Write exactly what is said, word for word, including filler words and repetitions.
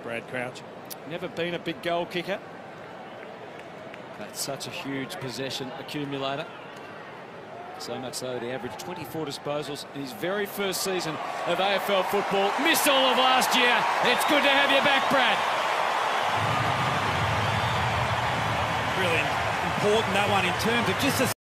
Brad Crouch. Never been a big goal kicker. That's such a huge possession accumulator. So much so that he averaged twenty-four disposals in his very first season of A F L football. Missed all of last year. It's good to have you back, Brad. Really important, that one, in terms of just a